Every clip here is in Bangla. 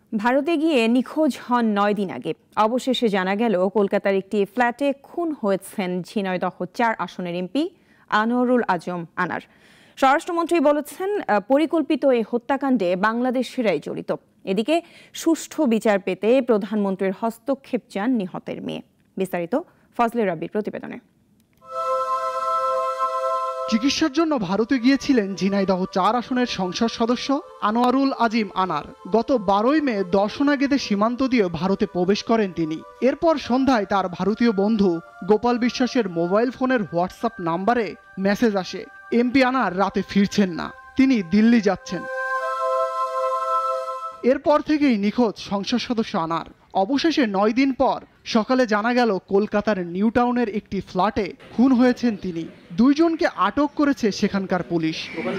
ভারতে গিয়ে নিখোঁজ হন ৯ দিন আগে। অবশেষে জানা গেল কলকাতার একটি ফ্ল্যাটে খুন হয়েছেন ঝিনাইদহ ৪ আসনের এমপি আনোয়ারুল আজম আনার। স্বরাষ্ট্রমন্ত্রী বলেছেন, পরিকল্পিত এই হত্যাকাণ্ডে বাংলাদেশিরাই জড়িত। এদিকে সুষ্ঠু বিচার পেতে প্রধানমন্ত্রীর হস্তক্ষেপ চান নিহতের মেয়ে। বিস্তারিত ফজলে রাব্বির প্রতিবেদনে। চিকিৎসার জন্য ভারতে গিয়েছিলেন ঝিনাইদহ ৪ আসনের সংসদ সদস্য আনোয়ারুল আজিম আনার। গত ১২ মে দর্শনা গেদে সীমান্ত দিয়ে ভারতে প্রবেশ করেন তিনি। এরপর সন্ধ্যায় তার ভারতীয় বন্ধু গোপাল বিশ্বাসের মোবাইল ফোনের হোয়াটসঅ্যাপ নাম্বারে মেসেজ আসে, এমপি আনার রাতে ফিরছেন না, তিনি দিল্লি যাচ্ছেন। এরপর থেকেই নিখোঁজ সংসদ সদস্য আনার। অবশেষে ৯ দিন পর সকালে জানা গেল কলকাতার নিউ টাউনের একটি ফ্ল্যাটে খুন হয়েছেন তিনি। ২ জনকে আটক করেছে সেখানকার পুলিশ।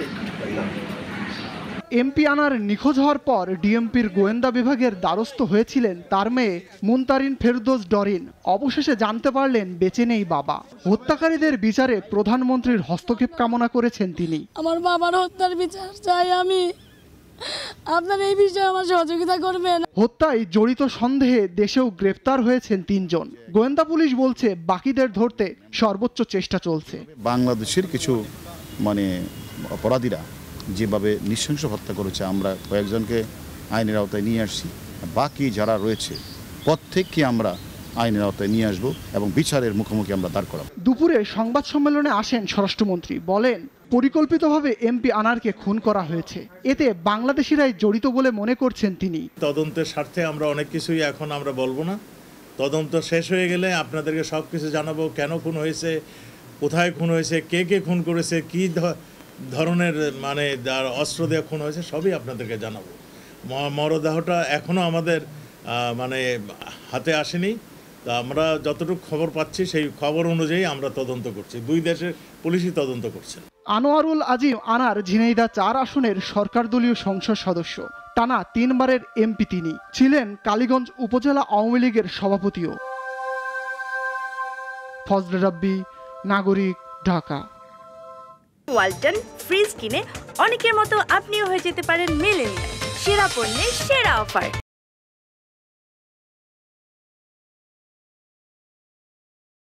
এমপি আনার নিখোঁজ হওয়ার পর ডিএমপির গোয়েন্দা বিভাগের দ্বারস্থ হয়েছিলেন তার মেয়ে মুনতারিন ফেরদৌস ডরিন। অবশেষে জানতে পারলেন বেঁচে নেই বাবা। হত্যাকারীদের বিচারে প্রধানমন্ত্রীর হস্তক্ষেপ কামনা করেছেন তিনি। আমার বাবার হত্যার বিচার চাই আমি, আপনার এই বিষয়ে আমার সহযোগিতা করবেন। হত্যায় জড়িত সন্দেহে দেশেও গ্রেফতার হয়েছেন ৩ জন। গোয়েন্দা পুলিশ বলছে বাকিদের ধরতে সর্বোচ্চ চেষ্টা চলছে। বাংলাদেশের কিছু অপরাধীরা যেভাবে নৃশংস হত্যা করেছে, আমরা কয়েকজনকে আইনের আওতায় নিয়ে আসছি। বাকি যারা রয়েছে প্রত্যেককে আমরা আইনের আওতায় নিয়ে আসবো এবং বিচারের মুখোমুখি আমরা দাঁড় করাবো। দুপুরে সংবাদ সম্মেলনে আসেন স্বরাষ্ট্রমন্ত্রী, বলেন পরিকল্পিতভাবে এমপি আনারকে খুন করা হয়েছে, এতে বাংলাদেশিরাই জড়িত বলে মনে করছেন তিনি। তদন্তের স্বার্থে আমরা অনেক কিছুই এখন আমরা বলবো না। তদন্ত শেষ হয়ে গেলে আপনাদেরকে সব কিছু জানাবো, কেন খুন হয়েছে, কোথায় খুন হয়েছে, কে কে খুন করেছে, কি ধরনের অস্ত্র দিয়ে খুন হয়েছে, সবই আপনাদেরকে জানাবো। মরদেহটা এখনো আমাদের হাতে আসেনি। তা আমরা যতটুকু খবর পাচ্ছি সেই খবর অনুযায়ী আমরা তদন্ত করছি। ২ দেশের পুলিশই তদন্ত করছে। আনোয়ারুল আজিম আনার ঝিনাইদহ ৪ আসনের সরকার দলীয় সংসদ সদস্য, টানা ৩ বারের এমপি তিনি। ছিলেন কালীগঞ্জ উপজেলা আওয়ামী লীগের সভাপতিও। ফজলে রাব্বি, নাগরিক, ঢাকা। ওয়ালটন ফ্রিজ কিনে অনেকের মতো আপনিও হয়ে যেতে পারেন মিলেনিয়াল। সেরা পণ্যের সেরা অফার।